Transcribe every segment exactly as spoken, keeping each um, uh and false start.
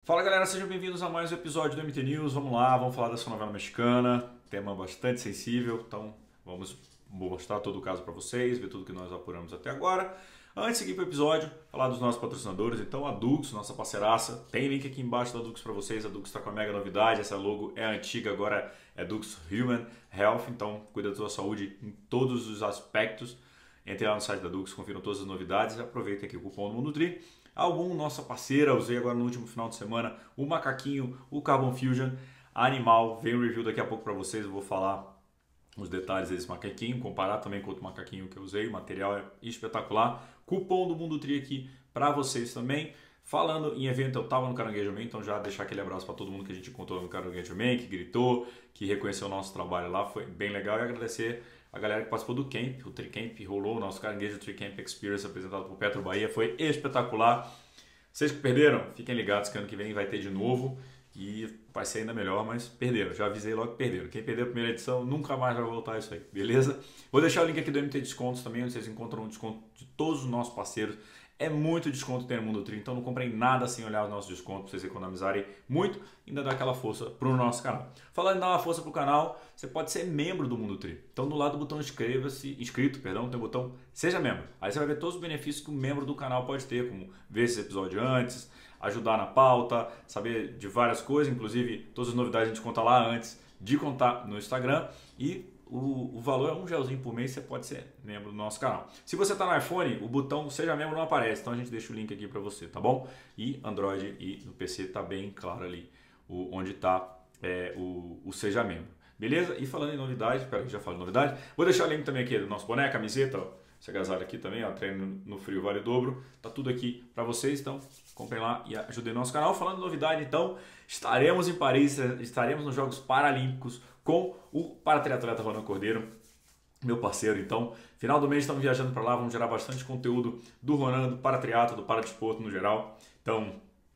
Fala galera, sejam bem-vindos a mais um episódio do M T News. Vamos lá, vamos falar dessa novela mexicana, tema bastante sensível, então vamos mostrar todo o caso para vocês, ver tudo que nós apuramos até agora. Antes de seguir para o episódio, falar dos nossos patrocinadores, então a Dux, nossa parceiraça, tem link aqui embaixo da Dux para vocês. A Dux está com a mega novidade, essa logo é antiga, agora é Dux Human Health, então cuida da sua saúde em todos os aspectos. Entre lá no site da Dux, confiram todas as novidades e aproveitem aqui o cupom do Mundutri. Algum nossa parceira, usei agora no último final de semana, o macaquinho, o Carbon Fusion Animal, vem um review daqui a pouco para vocês, eu vou falar os detalhes desse macaquinho, comparar também com outro macaquinho que eu usei, o material é espetacular. Cupom do Mundutri aqui para vocês também. Falando em evento, eu estava no Caranguejo Man, então já deixar aquele abraço para todo mundo que a gente encontrou no Caranguejo Man, que gritou, que reconheceu o nosso trabalho lá, foi bem legal, e agradecer a galera que participou do camp, o Tricamp rolou, o nosso Caranguejo Tricamp Experience apresentado por Petro Bahia, foi espetacular. Vocês que perderam, fiquem ligados que ano que vem vai ter de novo e vai ser ainda melhor, mas perderam, já avisei logo que perderam. Quem perdeu a primeira edição nunca mais vai voltar isso aí, beleza? Vou deixar o link aqui do M T Descontos também, onde vocês encontram um desconto de todos os nossos parceiros. É muito desconto ter no Mundutri, então não comprem nada sem olhar os nossos descontos para vocês economizarem muito e ainda dar aquela força para o nosso canal. Falando em dar uma força para o canal, você pode ser membro do Mundutri. Então do lado do botão inscreva-se, inscrito, perdão, tem o botão seja membro. Aí você vai ver todos os benefícios que o membro do canal pode ter, como ver esse episódio antes, ajudar na pauta, saber de várias coisas, inclusive todas as novidades a gente conta lá antes de contar no Instagram e O, o valor é um gelzinho por mês, você pode ser membro do nosso canal. Se você está no iPhone, o botão Seja Membro não aparece, então a gente deixa o link aqui para você, tá bom? E Android e no P C tá bem claro ali o, onde está é, o, o Seja Membro. Beleza? E falando em novidade, peraí, já falei novidade, vou deixar o link também aqui do nosso boné, camiseta, ó, esse agasalho aqui também, ó, treino no frio vale dobro, tá tudo aqui para vocês, então comprem lá e ajudem o nosso canal. Falando em novidade, então, estaremos em Paris, estaremos nos Jogos Paralímpicos com o paratriatleta Ronan Cordeiro, meu parceiro. Então, final do mês estamos viajando para lá, vamos gerar bastante conteúdo do Ronan, do paratriatlo, do paradesporto no geral. Então,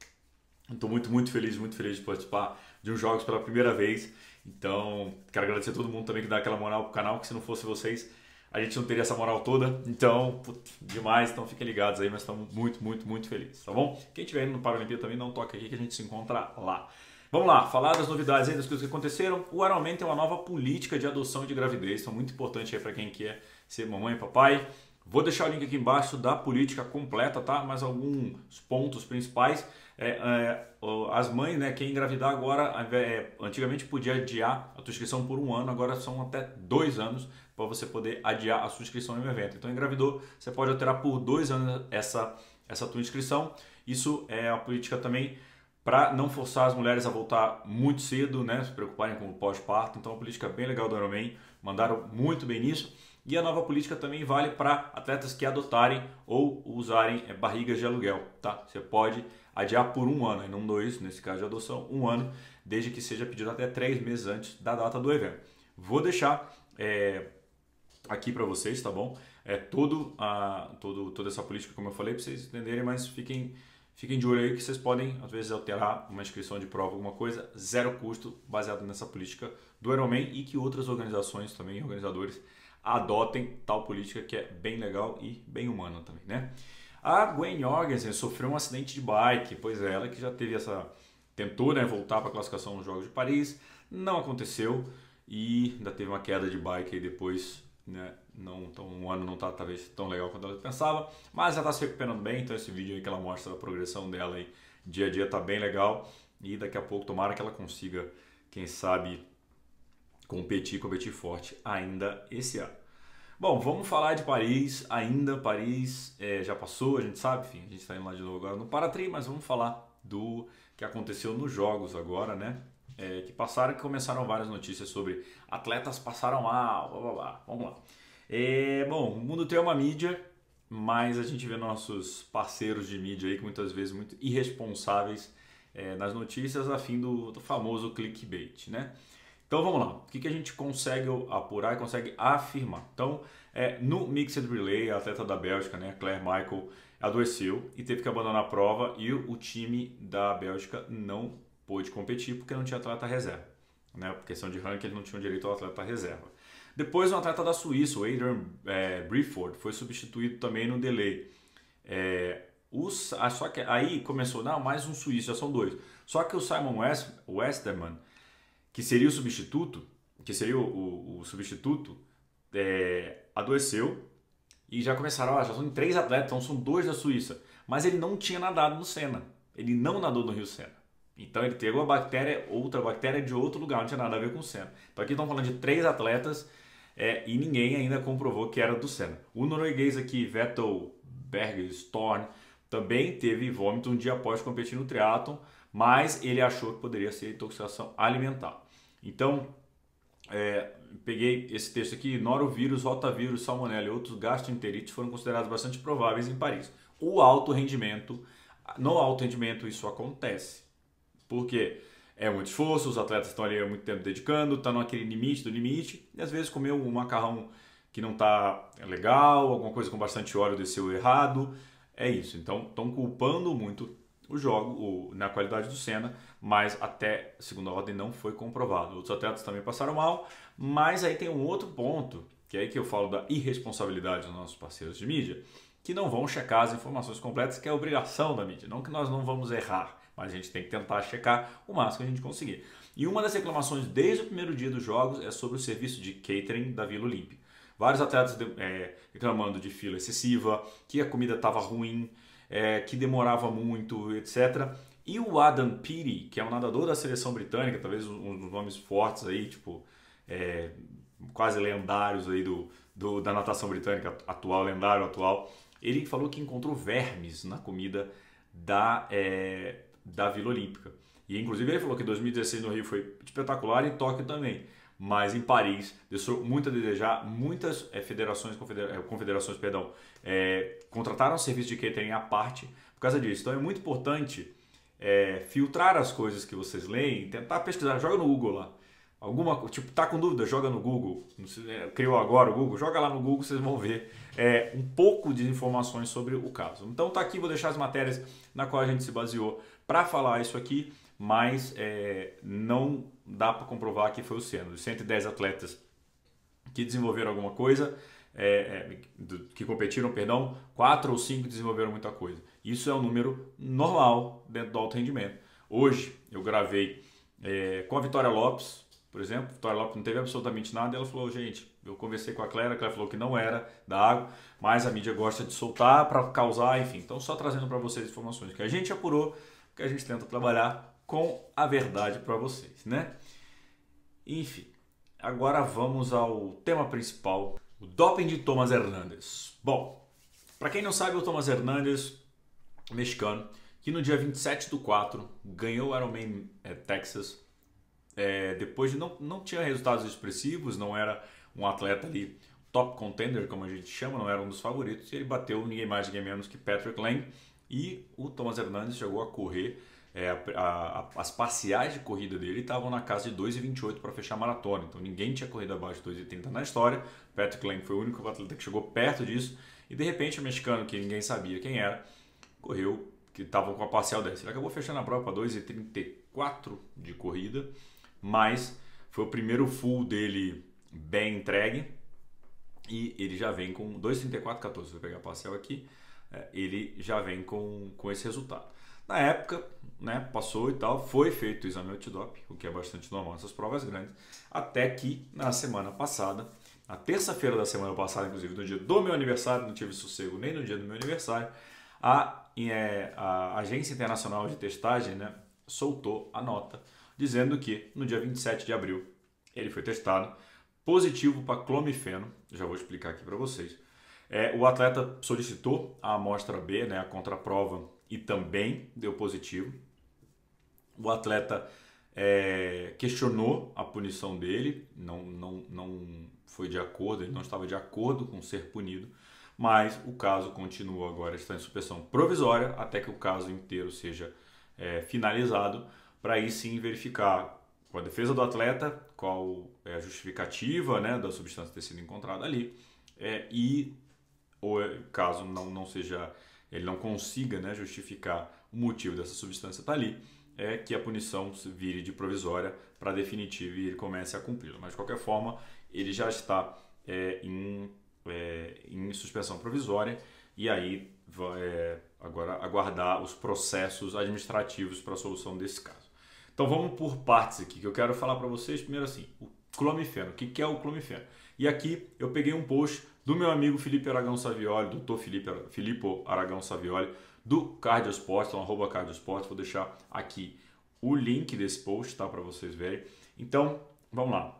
estou muito, muito feliz, muito feliz de participar de uns jogos pela primeira vez. Então, quero agradecer a todo mundo também que dá aquela moral pro canal, que se não fosse vocês, a gente não teria essa moral toda. Então, putz, demais, então fiquem ligados aí, mas estamos muito, muito, muito felizes, tá bom? Quem estiver indo no Paralimpíada também, dá um toque aqui que a gente se encontra lá. Vamos lá, falar das novidades aí, das coisas que aconteceram. O Ironman tem uma nova política de adoção e de gravidez, então muito importante aí para quem quer ser mamãe e papai. Vou deixar o link aqui embaixo da política completa, tá? Mas alguns pontos principais. É, é, as mães, né, quem engravidar agora, é, antigamente podia adiar a tua inscrição por um ano, agora são até dois anos para você poder adiar a sua inscrição em um evento. Então engravidou, você pode alterar por dois anos essa, essa tua inscrição. Isso é a política também para não forçar as mulheres a voltar muito cedo, né, se preocuparem com o pós-parto. Então, a política bem legal do Ironman, mandaram muito bem nisso. E a nova política também vale para atletas que adotarem ou usarem é, barrigas de aluguel, tá? Você pode adiar por um ano, e não dois, nesse caso de adoção, um ano, desde que seja pedido até três meses antes da data do evento. Vou deixar é, aqui para vocês, tá bom? É todo a, todo, toda essa política, como eu falei, para vocês entenderem, mas fiquem... Fiquem de olho aí que vocês podem, às vezes, alterar uma inscrição de prova, alguma coisa, zero custo, baseado nessa política do Ironman e que outras organizações também, organizadores, adotem tal política que é bem legal e bem humana também, né? A Gwen Jorgensen sofreu um acidente de bike, pois é, ela que já teve essa... tentou, né, voltar para a classificação nos Jogos de Paris, não aconteceu e ainda teve uma queda de bike aí depois, né? Não, então um ano não está talvez tão legal quanto ela pensava, mas ela está se recuperando bem, então esse vídeo aí que ela mostra a progressão dela aí dia a dia tá bem legal e daqui a pouco tomara que ela consiga, quem sabe, competir, competir forte ainda esse ano. Bom, vamos falar de Paris ainda, Paris é, já passou, a gente sabe, enfim, a gente está indo lá de novo agora no Paratri, mas vamos falar do que aconteceu nos jogos agora, né? É, que passaram, que começaram várias notícias sobre atletas passaram mal, blá blá blá, vamos lá. É, bom, o mundo tem uma mídia, mas a gente vê nossos parceiros de mídia aí que muitas vezes muito irresponsáveis é, nas notícias a fim do, do famoso clickbait, né? Então vamos lá, o que, que a gente consegue apurar e consegue afirmar? Então, é, no Mixed Relay, a atleta da Bélgica, né, Claire Michael, adoeceu e teve que abandonar a prova e o, o time da Bélgica não pôde competir porque não tinha atleta reserva, né? Por questão de ranking, eles não tinham direito ao atleta reserva. Depois, um atleta da Suíça, o Adrian é, Briford, foi substituído também no delay. É, Os, ah, só que aí começou, não, mais um suíço, já são dois. Só que o Simon West, Westerman, que seria o substituto, que seria o, o, o substituto, é, adoeceu e já começaram, ó, já são três atletas, então são dois da Suíça. Mas ele não tinha nadado no Sena, ele não nadou no Rio Sena. Então ele pegou a bactéria, outra bactéria de outro lugar, não tinha nada a ver com o Sena. Então aqui estão falando de três atletas é, e ninguém ainda comprovou que era do Sena. O norueguês aqui, Vettel Bergstøl, também teve vômito um dia após competir no triatlon, mas ele achou que poderia ser intoxicação alimentar. Então, é, peguei esse texto aqui, norovírus, rotavírus, salmonella e outros gastroenterites foram considerados bastante prováveis em Paris. O alto rendimento, no alto rendimento isso acontece, porque é muito esforço, os atletas estão ali há muito tempo dedicando, estão naquele limite do limite, e às vezes comeu um macarrão que não está legal, alguma coisa com bastante óleo desceu errado, é isso. Então estão culpando muito o jogo o, na qualidade do Senna, mas até segunda ordem não foi comprovado. Outros atletas também passaram mal, mas aí tem um outro ponto, que é aí que eu falo da irresponsabilidade dos nossos parceiros de mídia, que não vão checar as informações completas, que é a obrigação da mídia. Não que nós não vamos errar, mas a gente tem que tentar checar o máximo que a gente conseguir. E uma das reclamações desde o primeiro dia dos jogos é sobre o serviço de catering da Vila Olímpica. Vários atletas é, reclamando de fila excessiva, que a comida estava ruim, é, que demorava muito, etcétera. E o Adam Peaty, que é um nadador da seleção britânica, talvez um dos nomes fortes aí, tipo, é, quase lendários aí do, do, da natação britânica atual, lendário atual, ele falou que encontrou vermes na comida da, é, da Vila Olímpica. E inclusive ele falou que dois mil e dezesseis no Rio foi espetacular e em Tóquio também. Mas em Paris deixou muito a desejar, muitas é, federações, confedera confederações perdão, é, contrataram um serviço de catering à parte por causa disso. Então é muito importante é, filtrar as coisas que vocês leem, tentar pesquisar, joga no Google lá. Alguma, tipo, tá com dúvida, joga no Google, criou agora o Google, joga lá no Google, vocês vão ver é, um pouco de informações sobre o caso. Então tá aqui, vou deixar as matérias na qual a gente se baseou para falar isso aqui, mas é, não dá para comprovar que foi o Senna. Os cento e dez atletas que desenvolveram alguma coisa, é, é, que competiram, perdão, quatro ou cinco desenvolveram muita coisa. Isso é um número normal dentro do alto rendimento. Hoje eu gravei é, com a Vitória Lopes, por exemplo. A Vitória Lopes não teve absolutamente nada. Ela falou, gente, eu conversei com a Clara, a Clara falou que não era da água, mas a mídia gosta de soltar para causar, enfim. Então só trazendo para vocês informações que a gente apurou, que a gente tenta trabalhar com a verdade para vocês, né? Enfim, agora vamos ao tema principal, o doping de Thomas Hernandes. Bom, para quem não sabe, o Thomas Hernandes, mexicano, que no dia vinte e sete do quatro ganhou o Ironman é, Texas, é, depois de não, não tinha resultados expressivos, não era um atleta ali top contender, como a gente chama, não era um dos favoritos, e ele bateu ninguém mais, ninguém menos que Patrick Lang, e o Thomas Hernandes chegou a correr. É, a, a, as parciais de corrida dele estavam na casa de dois e vinte e oito para fechar a maratona, então ninguém tinha corrido abaixo de dois e trinta na história. Patrick Lang foi o único atleta que chegou perto disso, e de repente o mexicano, que ninguém sabia quem era, correu, que estava com a parcial dessa. Ele acabou fechando a prova para dois e trinta e quatro de corrida, mas foi o primeiro full dele bem entregue, e ele já vem com dois e trinta e quatro quatorze, vou pegar a parcial aqui, é, ele já vem com, com esse resultado. Na época, né, passou e tal, foi feito o exame antidoping, o que é bastante normal nessas provas grandes, até que na semana passada, na terça-feira da semana passada, inclusive no dia do meu aniversário, não tive sossego nem no dia do meu aniversário, a, é, a Agência Internacional de Testagem, né, soltou a nota dizendo que no dia vinte e sete de abril ele foi testado positivo para clomifeno, já vou explicar aqui para vocês. É, o atleta solicitou a amostra B, né, a contraprova, e também deu positivo. O atleta é, questionou a punição dele, não, não, não foi de acordo, ele não estava de acordo com ser punido, mas o caso continua agora, está em suspensão provisória, até que o caso inteiro seja é, finalizado, para aí sim verificar com a defesa do atleta qual é a justificativa, né, da substância ter sido encontrada ali, é, e ou caso não, não seja, ele não consiga, né, justificar o motivo dessa substância estar ali, é que a punição vire de provisória para definitiva e ele comece a cumpri-la. Mas de qualquer forma, ele já está é, em, é, em suspensão provisória e aí vai, é, agora aguardar os processos administrativos para a solução desse caso. Então vamos por partes aqui, que eu quero falar para vocês primeiro assim, o clomifeno, o que, que é o clomifeno? E aqui eu peguei um post do meu amigo Felipe Aragão Savioli, doutor Felipe, Filippo Aragão Savioli, do Cardiosport, então arroba Cardiosport, vou deixar aqui o link desse post, tá, para vocês verem. Então, vamos lá.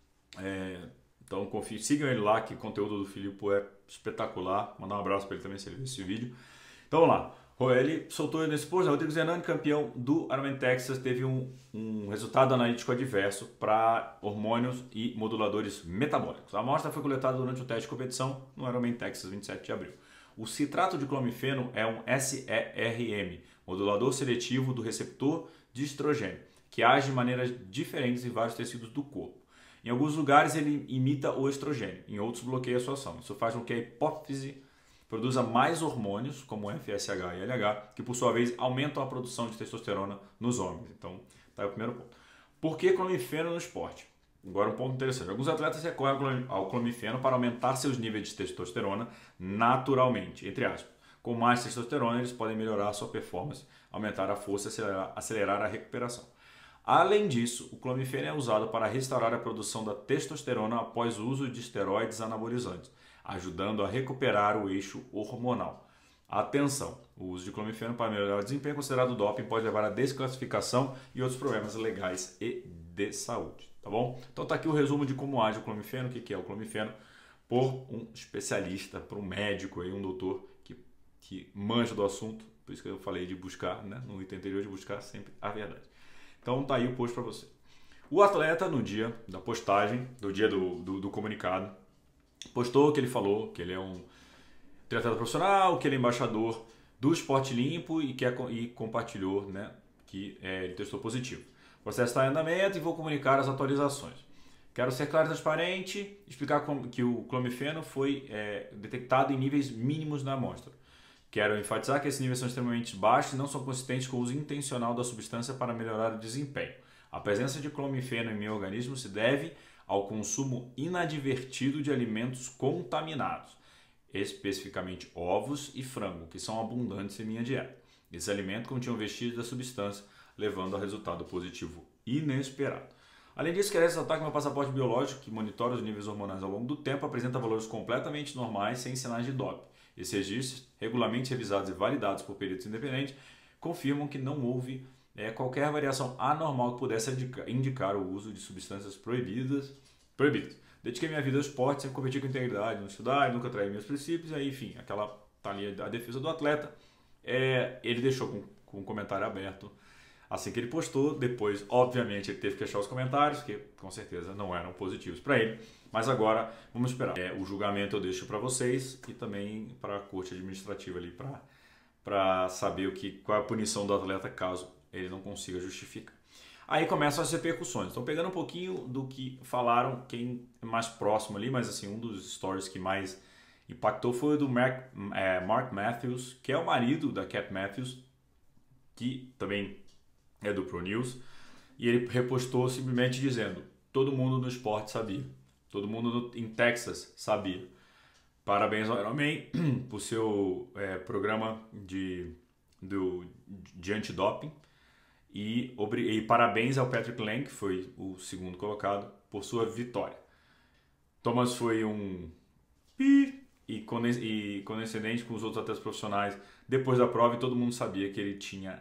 É, então, confie, sigam ele lá, que o conteúdo do Filippo é espetacular. Mandar um abraço para ele também se ele ver esse vídeo. Então, vamos lá. Ele soltou nesse post, Rodrigo Zenani, campeão do Ironman Texas, teve um, um resultado analítico adverso para hormônios e moduladores metabólicos. A amostra foi coletada durante o teste de competição no Ironman Texas, vinte e sete de abril. O citrato de clomifeno é um S E R M, modulador seletivo do receptor de estrogênio, que age de maneiras diferentes em vários tecidos do corpo. Em alguns lugares ele imita o estrogênio, em outros bloqueia a sua ação. Isso faz com que a hipófise produza mais hormônios, como F S H e L H, que por sua vez aumentam a produção de testosterona nos homens. Então, tá aí o primeiro ponto. Por que clomifeno no esporte? Agora um ponto interessante. Alguns atletas recorrem ao clomifeno para aumentar seus níveis de testosterona naturalmente, entre aspas. Com mais testosterona, eles podem melhorar a sua performance, aumentar a força e acelerar, acelerar a recuperação. Além disso, o clomifeno é usado para restaurar a produção da testosterona após o uso de esteroides anabolizantes, ajudando a recuperar o eixo hormonal. Atenção, o uso de clomifeno para melhorar o desempenho é considerado doping, pode levar à desclassificação e outros problemas legais e de saúde, tá bom? Então tá aqui o resumo de como age o clomifeno, o que é o clomifeno, por um especialista, por um médico, aí, um doutor que, que manja do assunto, por isso que eu falei de buscar, né, no item anterior, de buscar sempre a verdade. Então tá aí o post para você. O atleta, no dia da postagem, do dia do, do, do comunicado, postou que ele falou que ele é um triatleta profissional, que ele é embaixador do Esporte Limpo e, que é, e compartilhou, né, que é, ele testou positivo. O processo está em andamento e vou comunicar as atualizações. Quero ser claro e transparente, explicar como, que o clomifeno foi é, detectado em níveis mínimos na amostra. Quero enfatizar que esses níveis são extremamente baixos e não são consistentes com o uso intencional da substância para melhorar o desempenho. A presença de clomifeno em meu organismo se deve ao consumo inadvertido de alimentos contaminados, especificamente ovos e frango, que são abundantes em minha dieta. Esses alimentos continham vestígios da substância, levando a resultado positivo inesperado. Além disso, quero ressaltar que meu passaporte biológico, que monitora os níveis hormonais ao longo do tempo, apresenta valores completamente normais, sem sinais de doping. Esses registros, regularmente revisados e validados por peritos independentes, confirmam que não houve é, qualquer variação anormal que pudesse indicar, indicar o uso de substâncias proibidas. proibidas. Dediquei minha vida ao esporte, sempre competi com integridade, não estudar, nunca traí meus princípios, aí, enfim, aquela tá ali a defesa do atleta. É, ele deixou com, com um comentário aberto assim que ele postou. Depois, obviamente, ele teve que achar os comentários, que com certeza não eram positivos para ele. Mas agora, vamos esperar. É, o julgamento eu deixo para vocês e também para a corte administrativa ali, para saber o que, qual é a punição do atleta caso ele não consiga justificar. Aí começam as repercussões. Então, pegando um pouquinho do que falaram, quem é mais próximo ali, mas assim, um dos stories que mais impactou foi o do Mark, é, Mark Matthews, que é o marido da Cat Matthews, que também é do Pro News, e ele repostou simplesmente dizendo: todo mundo no esporte sabia, todo mundo no, em Texas sabia. Parabéns ao Ironman por seu é, programa de, do, de antidoping e, e parabéns ao Patrick Lang, que foi o segundo colocado, por sua vitória. Thomas foi um pi e condescendente com os outros atletas profissionais depois da prova, e todo mundo sabia que ele tinha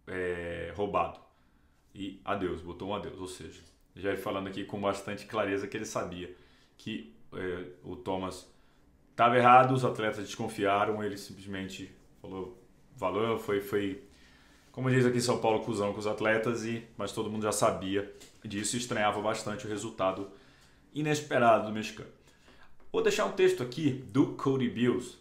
É, roubado. E adeus, botou um adeus. Ou seja, já falando aqui com bastante clareza que ele sabia que é, o Thomas estava errado, os atletas desconfiaram, ele simplesmente falou valor, foi, foi como diz aqui em São Paulo, cuzão com os atletas, e, mas todo mundo já sabia disso e estranhava bastante o resultado inesperado do mexicano. Vou deixar um texto aqui do Cody Bills,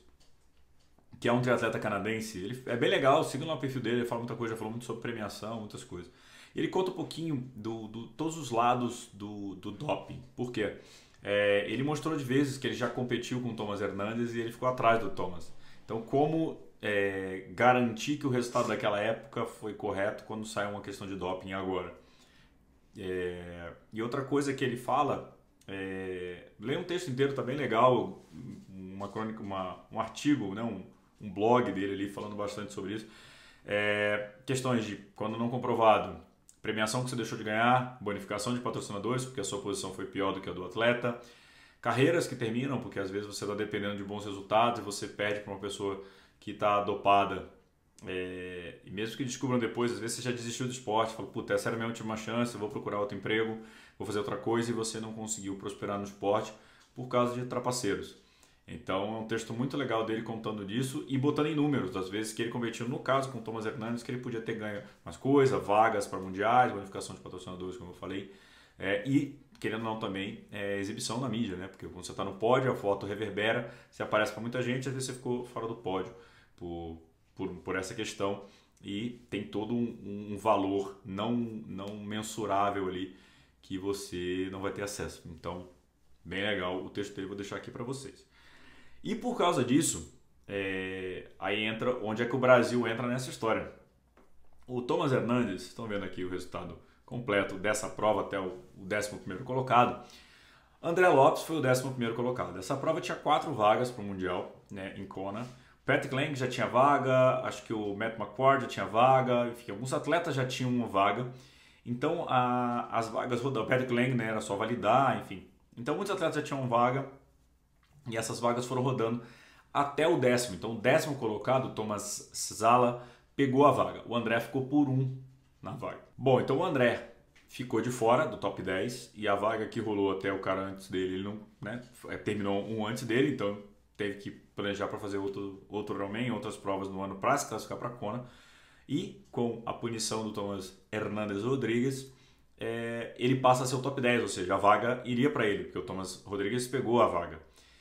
que é um triatleta canadense. Ele é bem legal, sigam lá o perfil dele, ele fala muita coisa, já falou muito sobre premiação, muitas coisas. E ele conta um pouquinho do, do todos os lados do, do doping. Por quê? É, ele mostrou de vezes que ele já competiu com o Thomas Hernandes e ele ficou atrás do Thomas. Então, como é, garantir que o resultado daquela época foi correto quando sai uma questão de doping agora? É, e outra coisa que ele fala, é, leia um texto inteiro, tá bem legal, uma crônica, uma, um artigo, né, um, um blog dele ali falando bastante sobre isso. É, questões de quando não comprovado, premiação que você deixou de ganhar, bonificação de patrocinadores, porque a sua posição foi pior do que a do atleta, carreiras que terminam, porque às vezes você está dependendo de bons resultados e você perde para uma pessoa que está dopada, é, e mesmo que descubram depois, às vezes você já desistiu do esporte, fala, puta, essa era a minha última chance, eu vou procurar outro emprego, vou fazer outra coisa, e você não conseguiu prosperar no esporte por causa de trapaceiros. Então é um texto muito legal dele contando disso e botando em números das vezes que ele competiu, no caso com o Thomas Hernandes, que ele podia ter ganho mais coisa, vagas para mundiais, bonificação de patrocinadores, como eu falei, é, e querendo ou não também é, exibição na mídia, né? Porque quando você está no pódio, a foto reverbera, você aparece para muita gente, às vezes você ficou fora do pódio por, por, por essa questão, e tem todo um, um valor não, não mensurável ali que você não vai ter acesso. Então, bem legal o texto dele, vou deixar aqui para vocês. E por causa disso, é, aí entra onde é que o Brasil entra nessa história. O Thomas Hernandes, estão vendo aqui o resultado completo dessa prova até o décimo primeiro colocado. André Lopes foi o décimo primeiro colocado. Essa prova tinha quatro vagas para o Mundial, né, em Kona. Patrick Lang já tinha vaga, acho que o Matt McCord já tinha vaga, enfim, alguns atletas já tinham uma vaga. Então a, as vagas rodavam. O Patrick Lang, né, era só validar, enfim. Então muitos atletas já tinham vaga. E essas vagas foram rodando até o décimo. Então o décimo colocado, Thomas Zala, pegou a vaga. O André ficou por um na vaga. Bom, então o André ficou de fora do top dez. E a vaga que rolou até o cara antes dele, ele não, né, terminou um antes dele. Então teve que planejar para fazer outro, outro Ironman, outras provas no ano para se classificar para Kona. E com a punição do Thomas Hernandes Rodrigues, é, ele passa a ser o top dez. Ou seja, a vaga iria para ele, porque o Thomas Rodrigues pegou a vaga.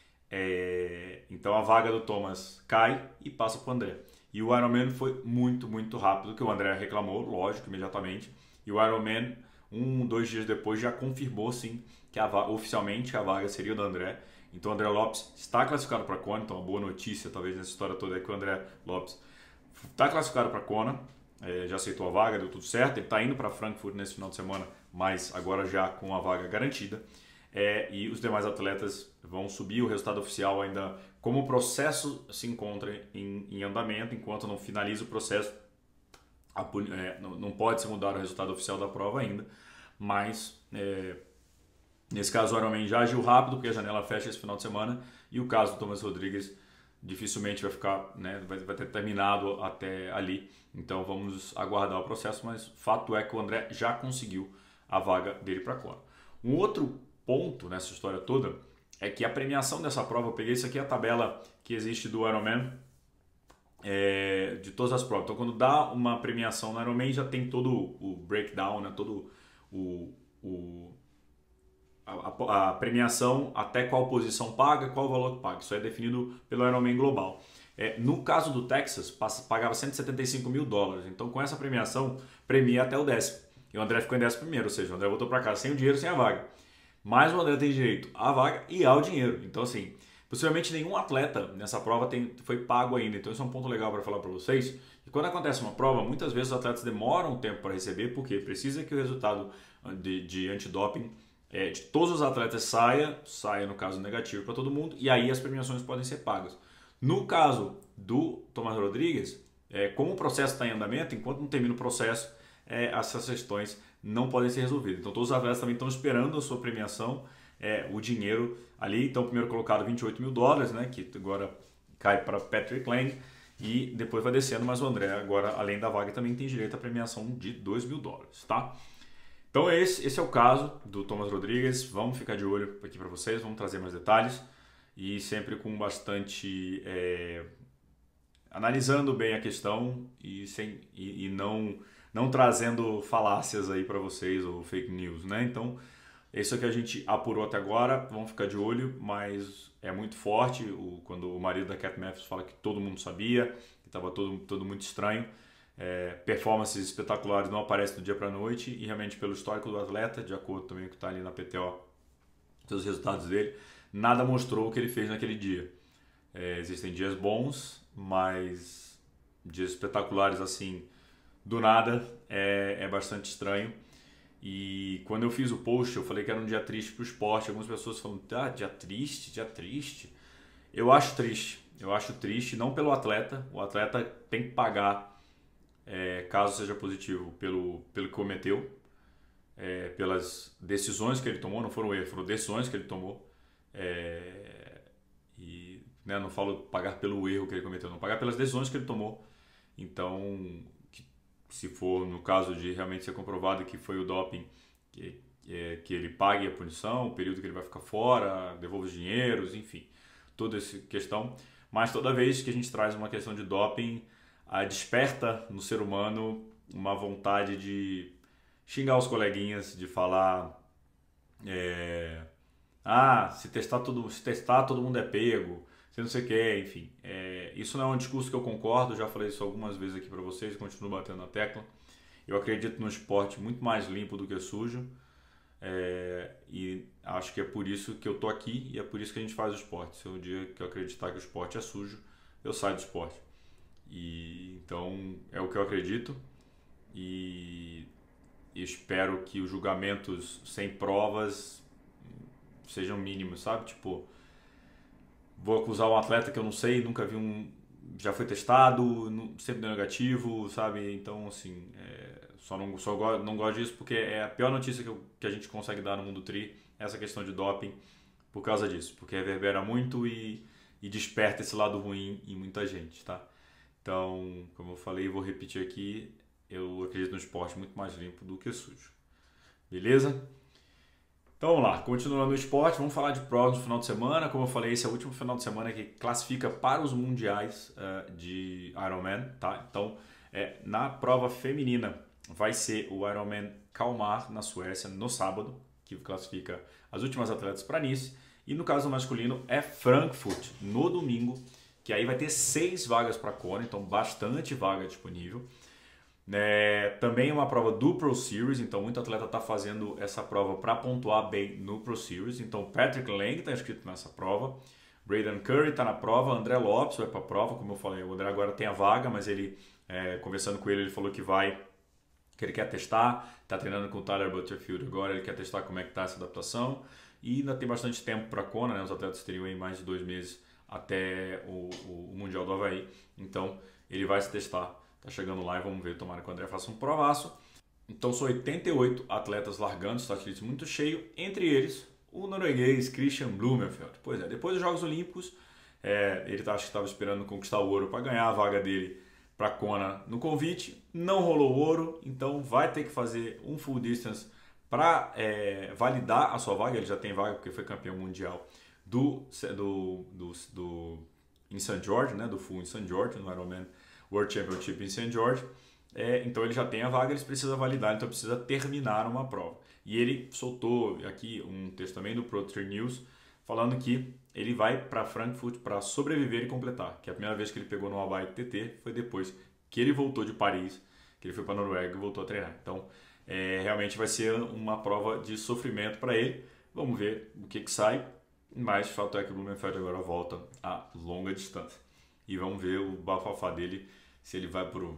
É, então a vaga do Thomas cai e passa para o André. E o Ironman foi muito, muito rápido, que o André reclamou, lógico, imediatamente. E o Ironman, um, dois dias depois, já confirmou, sim, que a vaga, oficialmente a vaga seria do André. Então o André Lopes está classificado para a Kona. Então uma boa notícia, talvez, nessa história toda é que o André Lopes está classificado para a Kona. É, já aceitou a vaga, deu tudo certo. Ele está indo para Frankfurt nesse final de semana, mas agora já com a vaga garantida. É, e os demais atletas vão subir o resultado oficial ainda, como o processo se encontra em, em andamento, enquanto não finaliza o processo, a, é, não, não pode se mudar o resultado oficial da prova ainda, mas é, nesse caso o Ironman já agiu rápido, porque a janela fecha esse final de semana, e o caso do Thomas Rodrigues dificilmente vai ficar, né, vai, vai ter terminado até ali, então vamos aguardar o processo, mas fato é que o André já conseguiu a vaga dele para a Kona. Um outro ponto nessa história toda é que a premiação dessa prova, eu peguei isso aqui, a tabela que existe do Ironman, é, de todas as provas. Então quando dá uma premiação no Ironman já tem todo o breakdown, né? Todo o, o a, a premiação, até qual posição paga, qual o valor que paga. Isso é definido pelo Ironman global. É, no caso do Texas, pagava cento e setenta e cinco mil dólares. Então com essa premiação, premia até o décimo. E o André ficou em décimo primeiro, ou seja, o André voltou para casa sem o dinheiro, sem a vaga. Mas o André tem direito à vaga e ao dinheiro. Então, assim, possivelmente nenhum atleta nessa prova tem, foi pago ainda. Então, isso é um ponto legal para falar para vocês. E quando acontece uma prova, muitas vezes os atletas demoram um tempo para receber, porque precisa que o resultado de, de antidoping é, de todos os atletas saia, saia no caso negativo para todo mundo, e aí as premiações podem ser pagas. No caso do Thomas Rodrigues, é, como o processo está em andamento, enquanto não termina o processo, é, essas questões não podem ser resolvidas. Então todos os atletas também estão esperando a sua premiação, é, o dinheiro ali. Então o primeiro colocado vinte e oito mil dólares, né, que agora cai para Patrick Lang, e depois vai descendo, mas o André agora, além da vaga, também tem direito à premiação de dois mil dólares, tá? Então esse, esse é o caso do Thomas Rodrigues. Vamos ficar de olho aqui para vocês, vamos trazer mais detalhes e sempre com bastante é, analisando bem a questão e, sem, e, e não não trazendo falácias aí para vocês ou fake news, né? Então, isso é que a gente apurou até agora, vamos ficar de olho, mas é muito forte o, quando o marido da Cat Matthews fala que todo mundo sabia, que estava todo, todo muito estranho. É, performances espetaculares não aparecem do dia para a noite e realmente pelo histórico do atleta, de acordo também com o que está ali na P T O, todos os resultados dele, nada mostrou o que ele fez naquele dia. É, existem dias bons, mas dias espetaculares assim, do nada, é, é bastante estranho. E quando eu fiz o post, eu falei que era um dia triste para o esporte. Algumas pessoas falam, ah, dia triste, dia triste. Eu acho triste, eu acho triste, não pelo atleta, o atleta tem que pagar, é, caso seja positivo, pelo, pelo que cometeu, é, pelas decisões que ele tomou, não foram erros, foram decisões que ele tomou, é, e né, não falo pagar pelo erro que ele cometeu, não, pagar pelas decisões que ele tomou. Então, que, se for no caso de realmente ser comprovado que foi o doping, que, é, que ele pague a punição, o período que ele vai ficar fora, devolva os dinheiros, enfim, toda essa questão. Mas toda vez que a gente traz uma questão de doping, a desperta no ser humano uma vontade de xingar os coleguinhas, de falar, é, ah, se testar, tudo, se testar todo mundo é pego, se não sei o que, enfim. É, isso não é um discurso que eu concordo, já falei isso algumas vezes aqui para vocês, continuo batendo na tecla. Eu acredito no esporte muito mais limpo do que sujo, é, e acho que é por isso que eu tô aqui e é por isso que a gente faz o esporte. Se um dia que eu acreditar que o esporte é sujo, eu saio do esporte. E, então é o que eu acredito e espero que os julgamentos sem provas sejam mínimos, sabe? Tipo, vou acusar um atleta que eu não sei, nunca vi um, já foi testado, sempre deu negativo, sabe? Então, assim, é, só, não, só go, não gosto disso porque é a pior notícia que, eu, que a gente consegue dar no mundo tri, essa questão de doping, por causa disso, porque reverbera muito e, e desperta esse lado ruim em muita gente, tá? Então, como eu falei, vou repetir aqui, eu acredito no esporte muito mais limpo do que sujo. Beleza? Então vamos lá, continuando no esporte, vamos falar de provas no final de semana. Como eu falei, esse é o último final de semana que classifica para os mundiais uh, de Ironman, tá? Então, é, na prova feminina vai ser o Ironman Kalmar na Suécia no sábado, que classifica as últimas atletas para Nice. E no caso masculino é Frankfurt no domingo, que aí vai ter seis vagas para Kona, então bastante vaga disponível. É, também é uma prova do Pro Series, então muito atleta está fazendo essa prova para pontuar bem no Pro Series. Então Patrick Lang está inscrito nessa prova, Braden Curry está na prova, André Lopes vai para a prova, como eu falei, o André agora tem a vaga, mas ele, é, conversando com ele, ele falou que vai, que ele quer testar, está treinando com o Tyler Butterfield agora, ele quer testar como é que está essa adaptação e ainda tem bastante tempo para a Kona, né? Os atletas teriam aí mais de dois meses até o, o, o Mundial do Havaí, então ele vai se testar. Tá chegando lá e vamos ver, tomara que o André faça um provaço. Então são oitenta e oito atletas largando, está escrito muito cheio, entre eles o norueguês Christian Blumenfeld. Pois é, depois dos Jogos Olímpicos, é, ele tá, acho que estava esperando conquistar o ouro para ganhar a vaga dele para Kona no convite, não rolou o ouro, então vai ter que fazer um full distance para é, validar a sua vaga. Ele já tem vaga porque foi campeão mundial do, do, do, do em Saint George, né, do full em Saint George, no Ironman World Championship em Saint George, é, então ele já tem a vaga, ele precisa validar, então precisa terminar uma prova. E ele soltou aqui um texto também do Pro Tri News falando que ele vai para Frankfurt para sobreviver e completar, que a primeira vez que ele pegou no Hawaii T T foi depois que ele voltou de Paris, que ele foi para a Noruega e voltou a treinar. Então é, realmente vai ser uma prova de sofrimento para ele, vamos ver o que, que sai, mas o fato é que o Blumenfeld agora volta a longa distância. E vamos ver o bafafá dele, se ele vai pro,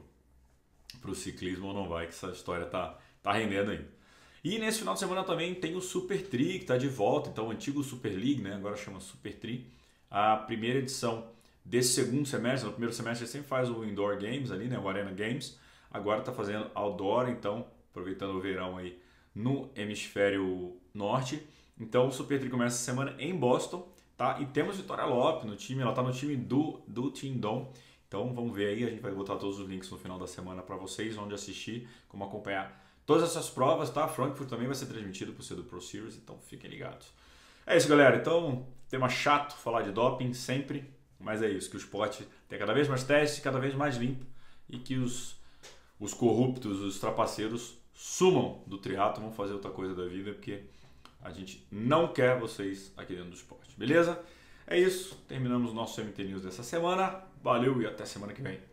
pro ciclismo ou não vai, que essa história tá, tá rendendo ainda. E nesse final de semana também tem o Super Tri, que está de volta, então o antigo Super League, né? Agora chama Super Tri. A primeira edição desse segundo semestre, no primeiro semestre ele sempre faz o Indoor Games ali, né? O Arena Games. Agora está fazendo Outdoor, então aproveitando o verão aí no hemisfério norte. Então o Super Tri começa essa semana em Boston, tá? E temos Vitória Lopes no time, ela está no time do, do Team Dom. Então vamos ver aí, a gente vai botar todos os links no final da semana para vocês, onde assistir, como acompanhar todas essas provas, tá? Frankfurt também vai ser transmitido por ser do Pro Series, então fiquem ligados. É isso, galera. Então, tema chato falar de doping sempre, mas é isso, que o esporte tem cada vez mais testes, cada vez mais limpo e que os, os corruptos, os trapaceiros sumam do triatlo, vão fazer outra coisa da vida, porque a gente não quer vocês aqui dentro do esporte, beleza? É isso, terminamos o nosso M T News dessa semana. Valeu e até semana que vem.